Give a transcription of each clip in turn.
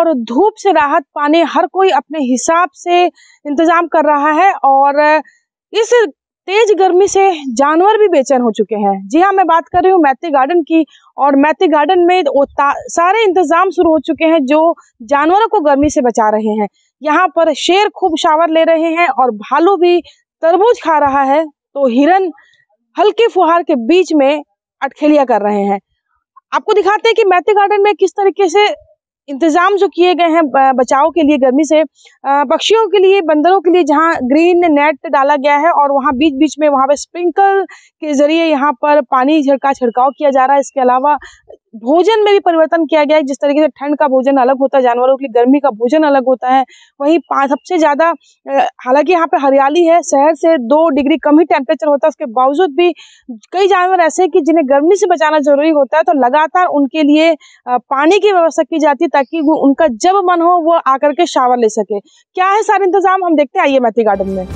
और धूप से राहत पाने हर कोई अपने हिसाब से इंतजाम कर रहा है और इस तेज गर्मी से जानवर भी बेचैन हो चुके हैं। जी हाँ, मैं बात कर रही हूँ मैती गार्डन की और मैती गार्डन में सारे इंतजाम शुरू हो चुके हैं जो जानवरों को गर्मी से बचा रहे हैं। यहाँ पर शेर खूब शावर ले रहे हैं और भालू भी तरबूज खा रहा है, तो हिरन हल्के फुहार के बीच में अटखेलियां कर रहे हैं। आपको दिखाते हैं कि मैती गार्डन में किस तरीके से इंतजाम जो किए गए हैं बचाव के लिए गर्मी से। पक्षियों के लिए, बंदरों के लिए जहां ग्रीन नेट डाला गया है और वहां बीच बीच में वहां पे स्प्रिंकल के जरिए यहाँ पर पानी छिड़काव किया जा रहा है। इसके अलावा भोजन में भी परिवर्तन किया गया है। जिस तरीके से ठंड का भोजन अलग होता है जानवरों के लिए, गर्मी का भोजन अलग होता है, वहीं सबसे ज्यादा हालांकि यहाँ पे हरियाली है, शहर से 2 डिग्री कम ही टेम्परेचर होता है, उसके बावजूद भी कई जानवर ऐसे हैं कि जिन्हें गर्मी से बचाना जरूरी होता है, तो लगातार उनके लिए पानी की व्यवस्था की जाती है ताकि वो उनका जब मन हो वो आकर के शावर ले सके। क्या है सारे इंतजाम, हम देखते हैं, आइए मैती गार्डन में।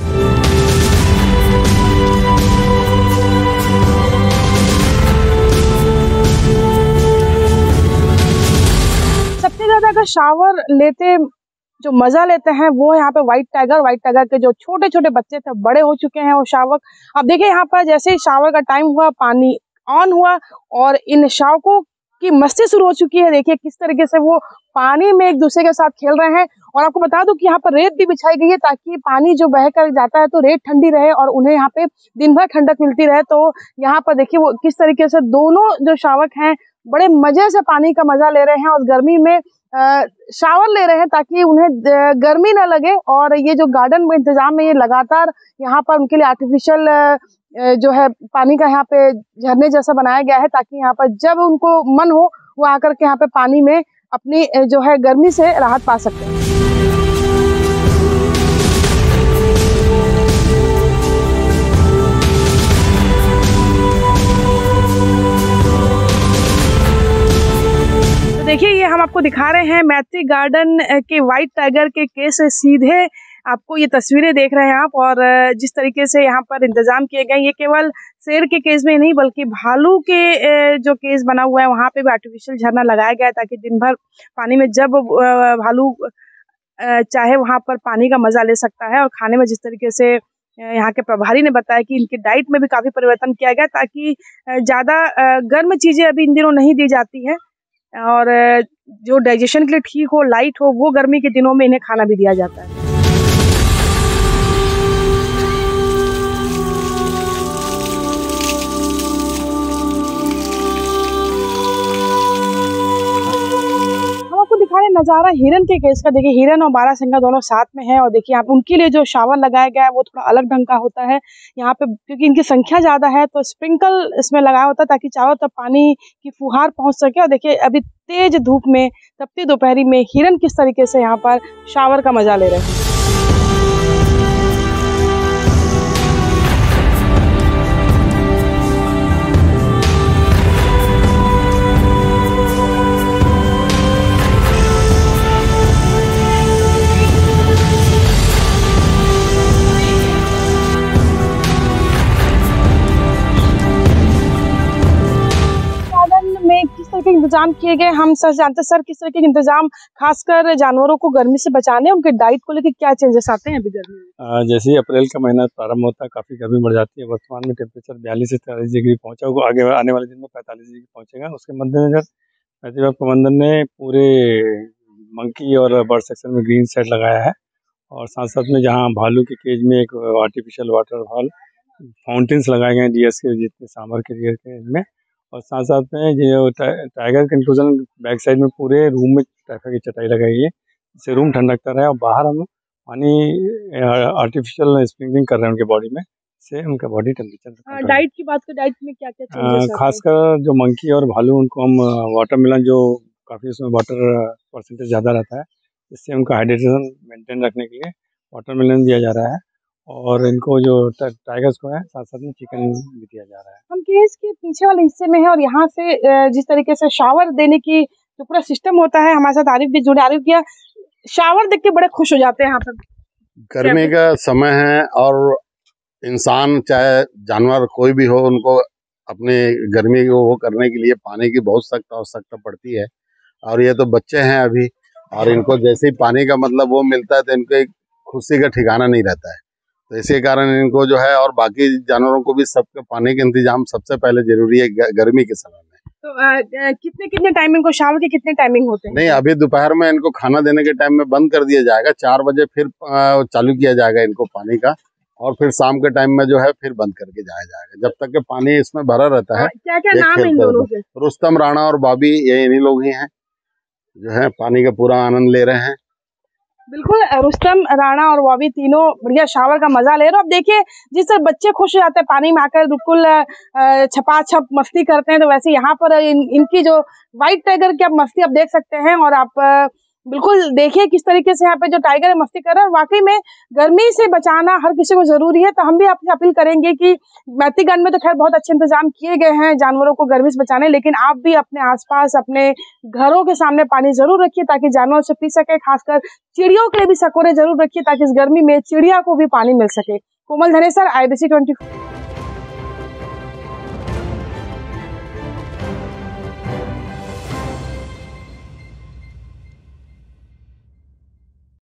सबसे ज्यादा अगर शावर लेते जो मजा लेते हैं वो यहाँ पे व्हाइट टाइगर के जो छोटे छोटे बच्चे थे बड़े हो चुके हैं वो शावक। अब देखिए यहाँ पर जैसे ही शावर का टाइम हुआ, पानी ऑन हुआ और इन शावकों की मस्ती शुरू हो चुकी है। देखिए किस तरीके से वो पानी में एक दूसरे के साथ खेल रहे हैं। और आपको बता दूं कि यहाँ पर रेत भी बिछाई गई है ताकि पानी जो बह कर जाता है तो रेत ठंडी रहे और उन्हें यहाँ पे दिन भर ठंडक मिलती रहे। तो यहाँ पर देखिए वो किस तरीके से दोनों जो शावक हैं बड़े मजे से पानी का मजा ले रहे हैं और गर्मी में शावर ले रहे हैं ताकि उन्हें गर्मी ना लगे। और ये जो गार्डन में इंतजाम है ये लगातार यहाँ पर उनके लिए आर्टिफिशियल जो है पानी का यहाँ पे झरने जैसा बनाया गया है ताकि यहाँ पर जब उनको मन हो वो आकर के यहाँ पे पानी में अपनी जो है गर्मी से राहत पा सकते हैं। देखिए ये हम आपको दिखा रहे हैं मैती गार्डन के व्हाइट टाइगर के केस से सीधे आपको ये तस्वीरें देख रहे हैं आप। और जिस तरीके से यहाँ पर इंतजाम किए गए, ये केवल शेर के केस में नहीं बल्कि भालू के जो केस बना हुआ है वहाँ पे भी आर्टिफिशियल झरना लगाया गया है ताकि दिन भर पानी में जब भालू चाहे वहाँ पर पानी का मजा ले सकता है। और खाने में जिस तरीके से यहाँ के प्रभारी ने बताया कि इनके डाइट में भी काफी परिवर्तन किया गया ताकि ज्यादा गर्म चीजें अभी इन दिनों नहीं दी जाती है और जो डाइजेशन के लिए ठीक हो, लाइट हो, वो गर्मी के दिनों में इन्हें खाना भी दिया जाता है। दिखा रहे नजारा हिरन के केस का। देखिए हिरन और बारहसिंगा दोनों साथ में हैं और देखिए यहाँ पे उनके लिए जो शावर लगाया गया है वो थोड़ा अलग ढंग का होता है यहाँ पे, क्योंकि इनकी संख्या ज्यादा है तो स्प्रिंकल इसमें लगाया होता है ताकि चारों तरफ पानी की फुहार पहुंच सके। और देखिए अभी तेज धूप में तपती दोपहरी में हिरन किस तरीके से यहाँ पर शावर का मजा ले रहे हैं। किस तरह के इंतजाम किए गए, हम सर जानते सर किस तरह के इंतजाम खासकर जानवरों को गर्मी से बचाने, उनके डाइट को लेकर क्या चेंजेस आते हैं अभी गर्मी में? जैसे ही अप्रैल का महीना प्रारंभ होता है काफ़ी गर्मी बढ़ जाती है। वर्तमान में टेम्परेचर 42 से 43 डिग्री पहुंचा होगा, आगे आने वाले दिन में 45 डिग्री पहुंचेगा। उसके मद्देनजर मैती बाग प्रबंधन ने पूरे मंकी और बर्ड सेक्शन में ग्रीन सेट लगाया है और साथ साथ में जहाँ भालू के केज में एक आर्टिफिशियल वाटरफॉल फाउंटेन्स लगाए गए हैं डीएस के जितने सामर के रियर के इनमें। और साथ साथ में जो टाइगर कंक्लूजन बैक साइड में पूरे रूम में टाइफा की चटाई लगाई है जिससे रूम ठंडकता रहे। और बाहर हम पानी आर्टिफिशियल स्प्रिंकलिंग कर रहे हैं उनके बॉडी में, से उनका बॉडी टेम्परेचर। डाइट की बात करें, डाइट में क्या क्या चेंजेस आते हैं? खासकर जो मंकी और भालू उनको हम वाटरमेलन जो काफ़ी उसमें वाटर परसेंटेज ज़्यादा रहता है इससे उनका हाइड्रेशन मेंटेन रखने के लिए वाटरमेलन दिया जा रहा है। और इनको जो टाइगर्स को है साथ साथ में चिकन भी दिया जा रहा है। हम केस के पीछे वाले हिस्से में है और यहाँ से जिस तरीके से शावर देने की जो पूरा सिस्टम होता है, हमारे साथ आरिफ भी जुड़े। आरिफ किया शावर देख के बड़े खुश हो जाते हैं यहाँ पर। गर्मी का समय है और इंसान चाहे जानवर कोई भी हो उनको अपने गर्मी को वो करने के लिए पानी की बहुत सख्त आवश्यकता पड़ती है। और ये तो बच्चे हैं अभी, और इनको जैसे ही पानी का मतलब वो मिलता है तो इनको एक खुशी का ठिकाना नहीं रहता है। तो इसी कारण इनको जो है, और बाकी जानवरों को भी सबके पानी का इंतजाम सबसे पहले जरूरी है गर्मी के समय में। तो कितने कितने टाइम इनको शावर के कितने टाइमिंग होते हैं? नहीं, अभी दोपहर में इनको खाना देने के टाइम में बंद कर दिया जाएगा, 4 बजे फिर चालू किया जाएगा इनको पानी का, और फिर शाम के टाइम में जो है फिर बंद करके जाया जाएगा, जब तक कि पानी इसमें भरा रहता है। क्या क्या नाम है इन दोनों के? रुस्तम, राणा और बॉबी, ये इन्हीं लोग ही हैं जो है पानी का पूरा आनंद ले रहे हैं। बिल्कुल, रुस्तम, राणा और बॉबी तीनों बढ़िया शावर का मजा ले रहे हो। अब देखिए, जिस तरह बच्चे खुश हो जाते हैं पानी में आकर, बिल्कुल छपाछप मस्ती करते हैं, तो वैसे यहाँ पर इनकी जो व्हाइट टाइगर की आप मस्ती आप देख सकते हैं। और आप बिल्कुल देखिए किस तरीके से यहाँ पे जो टाइगर है मस्ती कर रहा है। वाकई में गर्मी से बचाना हर किसी को जरूरी है, तो हम भी आपसे अपील करेंगे कि मैतीगंज में तो खैर बहुत अच्छे इंतजाम किए गए हैं जानवरों को गर्मी से बचाने, लेकिन आप भी अपने आसपास अपने घरों के सामने पानी जरूर रखिए ताकि जानवर से पी सके। खासकर चिड़ियों के लिए भी सकोरे जरूर रखिए ताकि इस गर्मी में चिड़िया को भी पानी मिल सके। कोमल धनेसर, IBC 24।